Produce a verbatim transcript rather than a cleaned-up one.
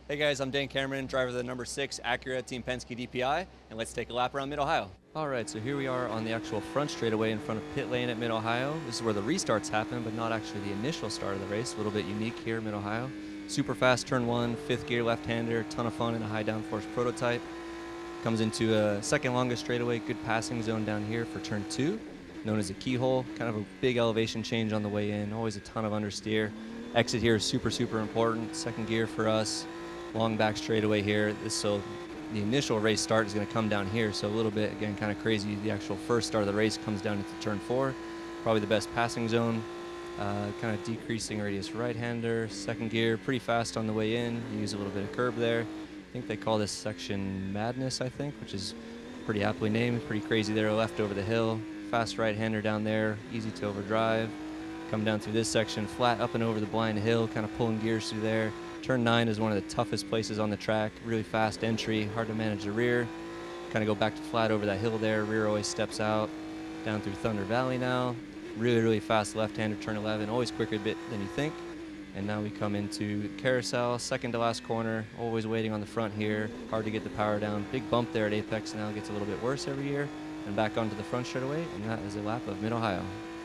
Hey guys, I'm Dane Cameron, driver of the number six Acura Team Penske D P I, and let's take a lap around Mid-Ohio. All right, so here we are on the actual front straightaway in front of pit lane at Mid-Ohio. This is where the restarts happen, but not actually the initial start of the race. A little bit unique here in Mid-Ohio. Super fast turn one, fifth gear left-hander, ton of fun in a high downforce prototype. Comes into a second longest straightaway, good passing zone down here for turn two, known as a keyhole. Kind of a big elevation change on the way in, always a ton of understeer. Exit here is super, super important. Second gear for us. Long back straightaway here. This, so the initial race start is going to come down here. So a little bit, again, kind of crazy. The actual first start of the race comes down into turn four. Probably the best passing zone. Uh, kind of decreasing radius right-hander. Second gear, pretty fast on the way in. You use a little bit of curb there. I think they call this section Madness, I think, which is pretty aptly named. Pretty crazy there, left over the hill. Fast right-hander down there, easy to overdrive. Come down through this section, flat up and over the blind hill, kind of pulling gears through there. Turn nine is one of the toughest places on the track. Really fast entry, hard to manage the rear. Kind of go back to flat over that hill there. Rear always steps out. Down through Thunder Valley now. Really, really fast left-hander, turn eleven. Always quicker a bit than you think. And now we come into Carousel, second to last corner. Always waiting on the front here. Hard to get the power down. Big bump there at Apex now. Gets a little bit worse every year. And back onto the front straightaway. And that is a lap of Mid-Ohio.